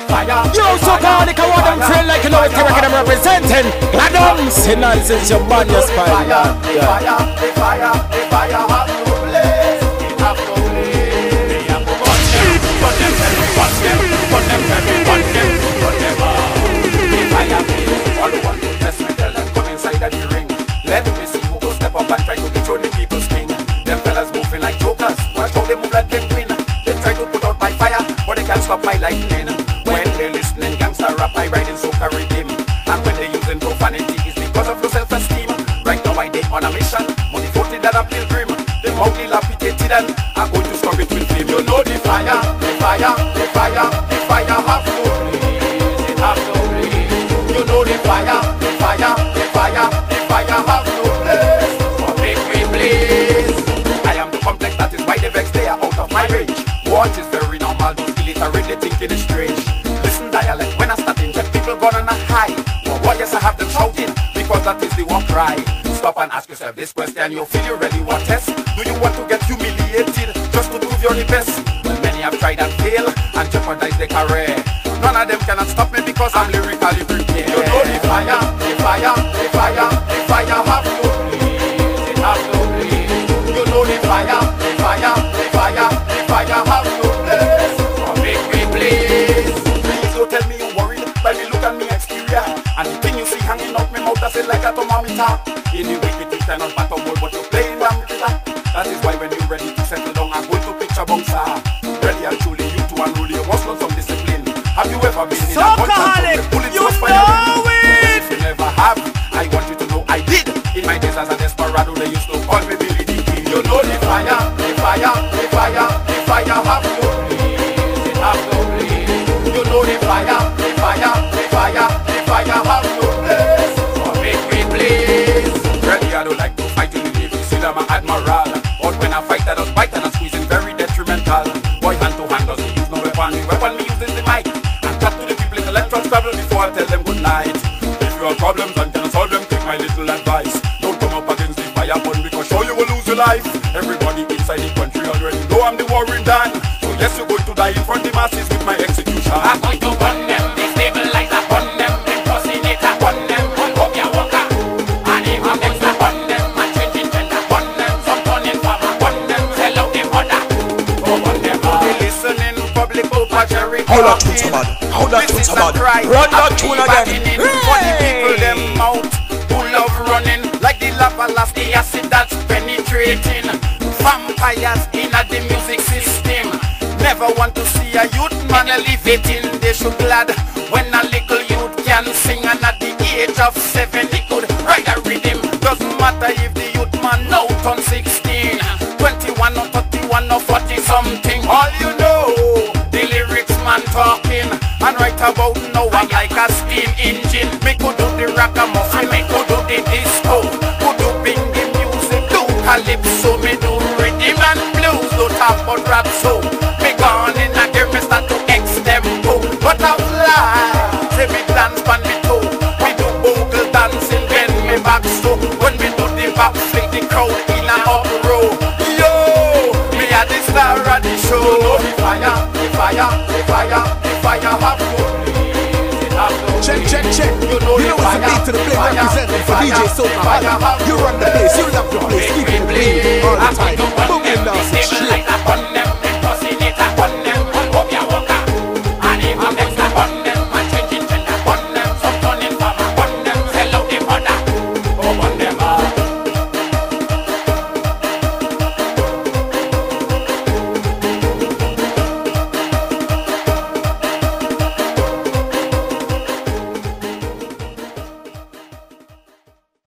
Yo, so called it, I want them feel like you know it's the record I'm representing. Adam Sinners is your man, your spine. The fire have no place. It have no place. They have to burn them, burn them. The fire blaze. All the one to test me, tell them come inside of the ring. Let me see who go step up and try to control the people's king. Them fellas moving like jokers. Watch how they move like penguin. They try to put out my fire, but they can't stop my lightning. When they're listening, gangster rap, I ride in soca rhythm. And when they're using profanity, it's because of low self-esteem. Right now I dey on a mission, money voted that a pilgrim. The mouth dilapidated and I'm going to stop it with flame. You know the fire have no place. It have no place. You know the fire have no place. For make me blaze. I am too complex, that is why the vex they are out of my range. What is very normal, those illiterate, they thinking is strange. Listen dialect, when I start in jet, people gone on a high. For what yes I have them shouting, because that is the war cry. Stop and ask yourself this question, you feel you ready what test? Do you want to get humiliated, just to prove you're the best? Well, many have tried and failed, and jeopardized their career. None of them cannot stop me because I'm lyrically prepared. You know the fire have no place. It have no place. You know the fire have no place. For make me blaze. Please don't tell me you worried by me look at me exterior. And the thing you see hanging out my mouth, I say like a thermometer. Anyway, you cannot bat a ball, but you're playing damn guitar. That is why when you're ready to settle down, I'm going to picture bouncer. Really and truly, you two unruly, you must learn some discipline. Have you ever been in a bunch of bullets was fired? If you never have, I want you to know I did. In my days as a desperado, they used to call me Billy the King. You know the fire have no place. It have no place. You know the fire have no place. For make me blaze. Really, I don't like to fight in the Navy, still I'm an admiral. But when I fight, I just bite and I'm squeezing very detrimental. Boy, hand to hand doesn't use no weapon. The weapon me uses the mic. And cut to the people in the electron travel before I tell them good night. If you have problems and cannot solve them, take my little advice. Don't come up against the fire bun because sure you will lose your life. Everybody inside the country already know I'm the warring Dan. So yes, you're going to die in front of the masses with my execution. I'm going to burn them, destabilizer, burn them, impersonator, burn them, burn up your walker. And even extra burn them, and changing gender, burn them, some turning farmer, burn them, sell out the mother. Oh, burn them all. They listening public over Jerry. Hold that tune, somebody. Hold that tune, somebody. Run that tune again. Funny people, them out who love running like the lava last the acid that's penetrating. Vampires in the music system. Never want to see a youth man elevating. They should glad when a little youth can sing. And at the age of 7 he could write a rhythm. Doesn't matter if the youth man now turn 16, 21 or 31 or 40 something. All you know, the lyrics man talking. And right about now I'm like a steam engine. Me could do the ragamuffin, me could do the disco, could do bing the music, do calypso, me do rhythm and blues, do top but rap so. Me gone in and give me start to extempo. But I'm live, say me dance pan me toe. Me do bogle dancing, bend me back so. When me do the back flick, the crowd in a uproar. Yo, me a the star of the show. The fire have no place. It have no Check. place. You know it's a beat to the play representing for DJ Soca. You run the place, you love the place, keep it clean all the time.